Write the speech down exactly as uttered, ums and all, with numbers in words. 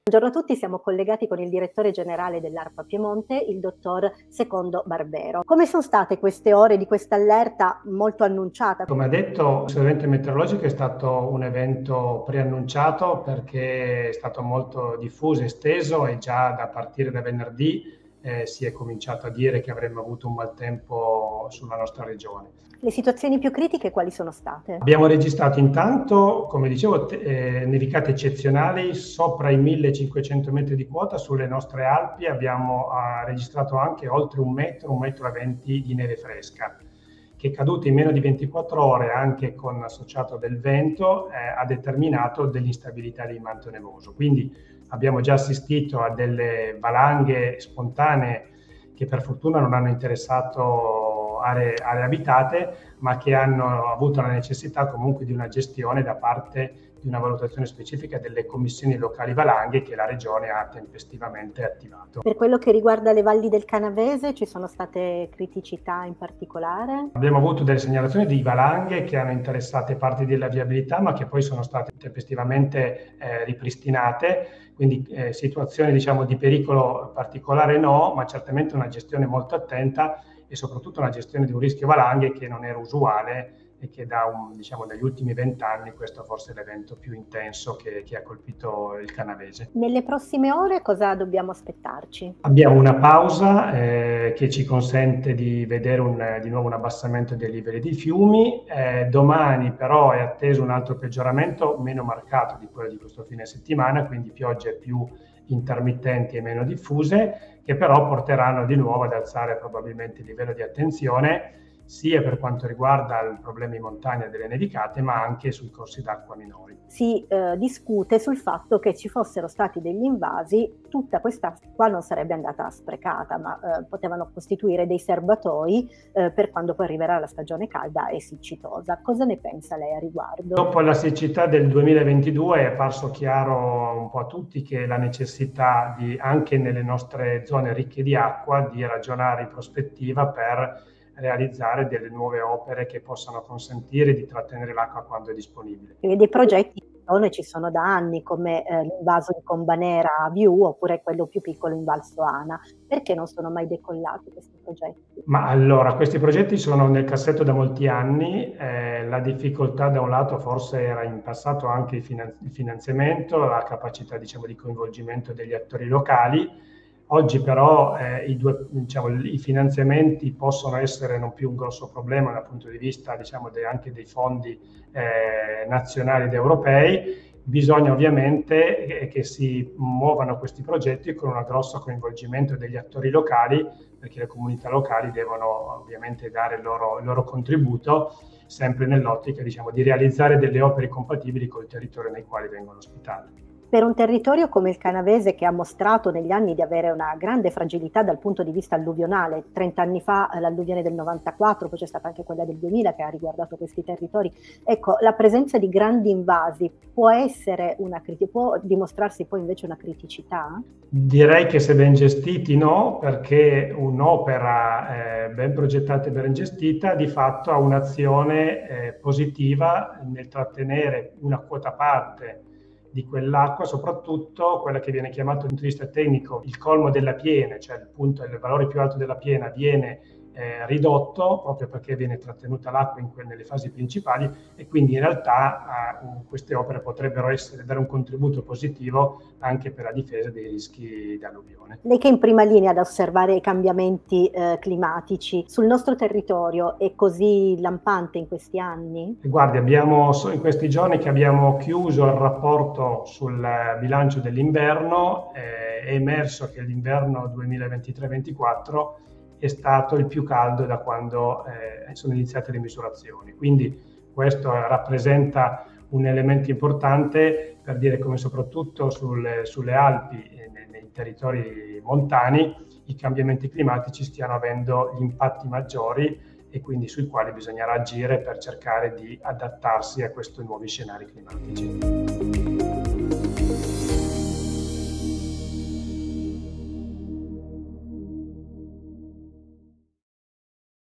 Buongiorno a tutti, siamo collegati con il direttore generale dell'ARPA Piemonte, il dottor Secondo Barbero. Come sono state queste ore di questa allerta molto annunciata? Come ha detto, questo evento meteorologico è stato un evento preannunciato perché è stato molto diffuso, esteso e già da partire da venerdì eh, si è cominciato a dire che avremmo avuto un maltempo sulla nostra regione. Le situazioni più critiche quali sono state? Abbiamo registrato intanto, come dicevo, eh, nevicate eccezionali sopra i millecinquecento metri di quota sulle nostre Alpi. Abbiamo ah, registrato anche oltre un metro, un metro e venti di neve fresca, che è caduta in meno di ventiquattro ore, anche con associato del vento, eh, ha determinato dell'instabilità del manto nevoso. Quindi abbiamo già assistito a delle valanghe spontanee che per fortuna non hanno interessato aree, aree abitate, ma che hanno avuto la necessità comunque di una gestione da parte di una valutazione specifica delle commissioni locali valanghe che la Regione ha tempestivamente attivato. Per quello che riguarda le valli del Canavese, ci sono state criticità in particolare? Abbiamo avuto delle segnalazioni di valanghe che hanno interessato parti della viabilità, ma che poi sono state tempestivamente eh, ripristinate, quindi eh, situazioni diciamo di pericolo particolare no, ma certamente una gestione molto attenta e soprattutto una gestione di un rischio valanghe che non era usuale e che da un, diciamo, negli ultimi vent'anni questo forse è l'evento più intenso che, che ha colpito il Canavese. Nelle prossime ore cosa dobbiamo aspettarci? Abbiamo una pausa eh, che ci consente di vedere un, di nuovo un abbassamento dei livelli dei fiumi. Eh, domani però è atteso un altro peggioramento meno marcato di quello di questo fine settimana, quindi piogge più intermittenti e meno diffuse, che però porteranno di nuovo ad alzare probabilmente il livello di attenzione sia per quanto riguarda i problemi in montagna delle nevicate, ma anche sui corsi d'acqua minori. Si eh, discute sul fatto che ci fossero stati degli invasi, tutta quest'acqua non sarebbe andata sprecata, ma eh, potevano costituire dei serbatoi eh, per quando poi arriverà la stagione calda e siccitosa. Cosa ne pensa lei a riguardo? Dopo la siccità del duemilaventidue è parso chiaro un po' a tutti che la necessità di, anche nelle nostre zone ricche di acqua, di ragionare in prospettiva per realizzare delle nuove opere che possano consentire di trattenere l'acqua quando è disponibile. E dei progetti ci sono da anni, come eh, l'invaso di Combanera a Viù oppure quello più piccolo in Val Soana. Perché non sono mai decollati questi progetti? Ma allora, questi progetti sono nel cassetto da molti anni, eh, la difficoltà da un lato forse era in passato anche il, finanzi- il finanziamento, la capacità diciamo di coinvolgimento degli attori locali. Oggi però eh, i, due, diciamo, i finanziamenti possono essere non più un grosso problema dal punto di vista diciamo, de, anche dei fondi eh, nazionali ed europei. Bisogna ovviamente eh, che si muovano questi progetti con un grosso coinvolgimento degli attori locali, perché le comunità locali devono ovviamente dare il loro, il loro contributo, sempre nell'ottica diciamo, di realizzare delle opere compatibili col territorio nei quali vengono ospitate. Per un territorio come il Canavese, che ha mostrato negli anni di avere una grande fragilità dal punto di vista alluvionale, trent'anni fa l'alluvione del novantaquattro, poi c'è stata anche quella del duemila che ha riguardato questi territori, ecco, la presenza di grandi invasi può essere una criticità, può dimostrarsi poi invece una criticità? Direi che se ben gestiti no, perché un'opera eh, ben progettata e ben gestita di fatto ha un'azione eh, positiva nel trattenere una quota parte di quell'acqua, soprattutto quella che viene chiamata dal punto di vista tecnico il colmo della piena, cioè il punto, il valore più alto della piena viene eh, ridotto proprio perché viene trattenuta l'acqua in que- nelle fasi principali e quindi in realtà eh, queste opere potrebbero essere, dare un contributo positivo anche per la difesa dei rischi di alluvione. Lei che è in prima linea ad osservare i cambiamenti eh, climatici sul nostro territorio è così lampante in questi anni? Guardi, abbiamo in questi giorni che abbiamo chiuso il rapporto sul bilancio dell'inverno, eh, è emerso che l'inverno duemilaventitré ventiquattro è stato il più caldo da quando eh, sono iniziate le misurazioni. Quindi questo rappresenta un elemento importante per dire come soprattutto sulle, sulle Alpi e nei, nei territori montani i cambiamenti climatici stiano avendo gli impatti maggiori e quindi sui quali bisognerà agire per cercare di adattarsi a questi nuovi scenari climatici.